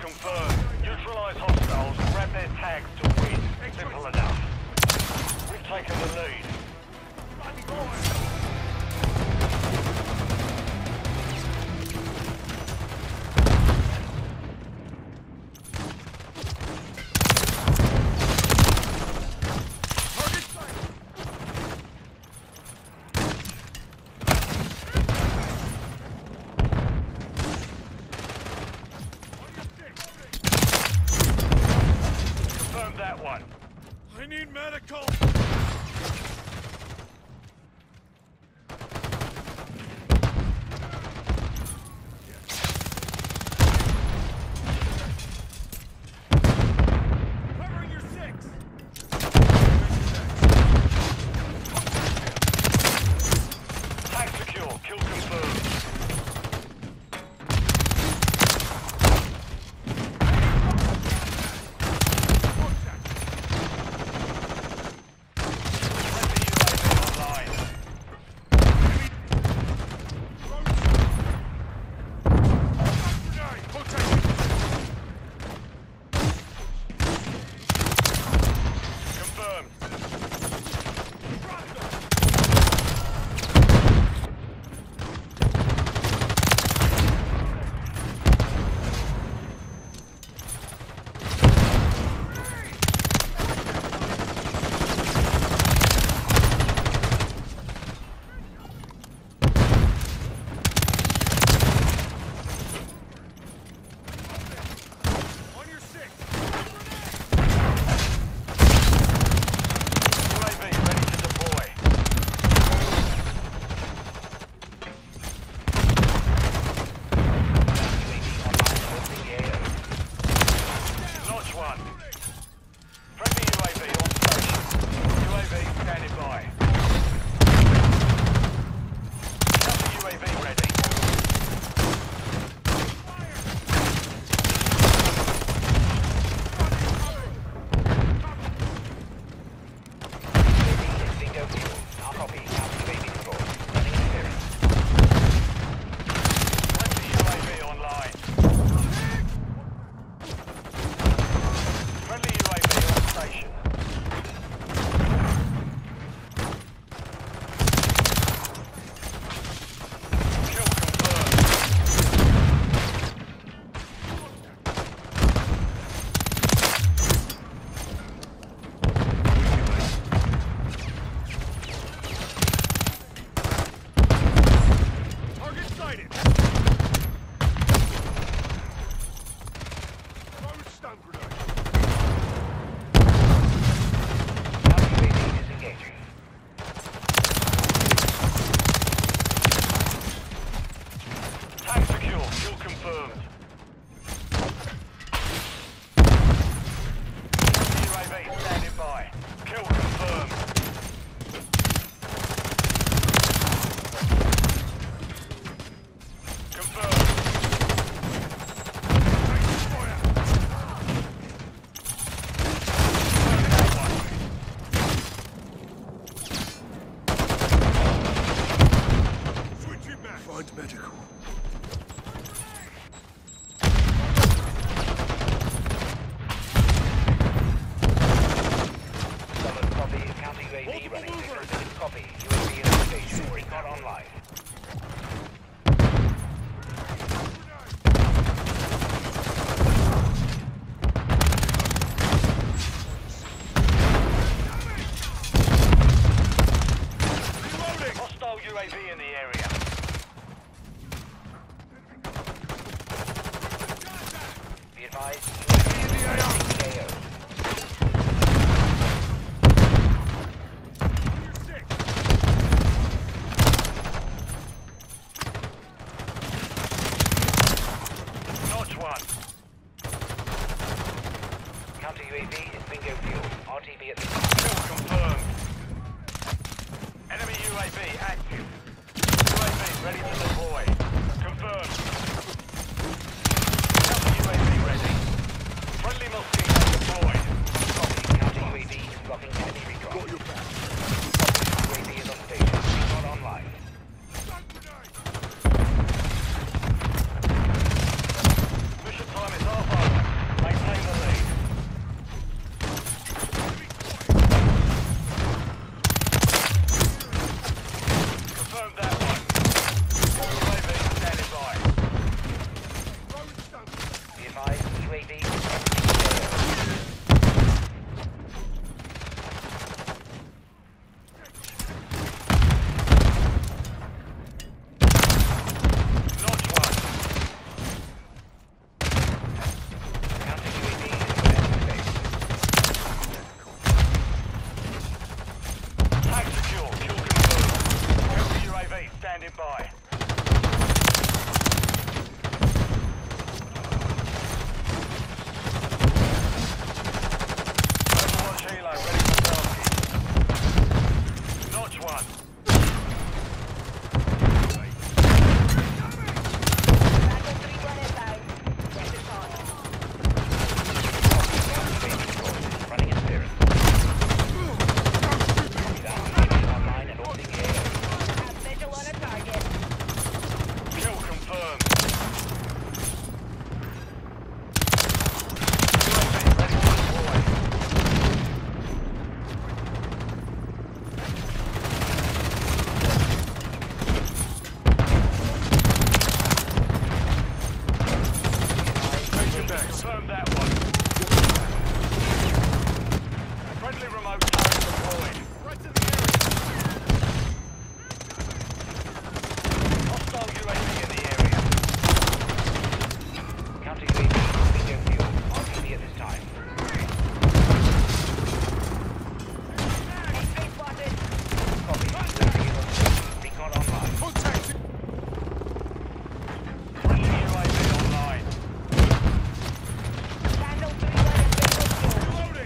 confirmed. Neutralize hostiles and grab their tags to win. Simple enough. We've taken the lead. Confirm that one. I need medical! Covering your six! Tag secure. Kill confirmed. standing by. Overwatch helo ready for target. Notch one. Kill confirmed. UAV ready to deploy. Confirm that one. Friendly remote target deployed. Right to the area. Hostile UAV in the area. Counter UAV, video fuel, RTB at this time. Copy, UAV is on station, recon online. Contact! Friendly UAV online. Reloading!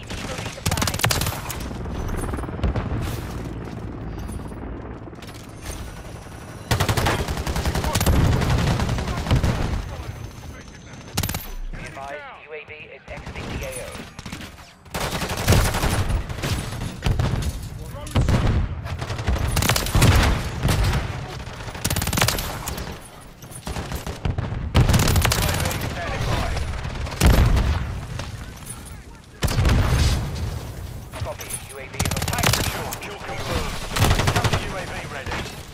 Be advised, UAV is exiting the AO. UAV standing by. Copy, UAV is on Tag secure. Kill confirmed. Counter UAV ready.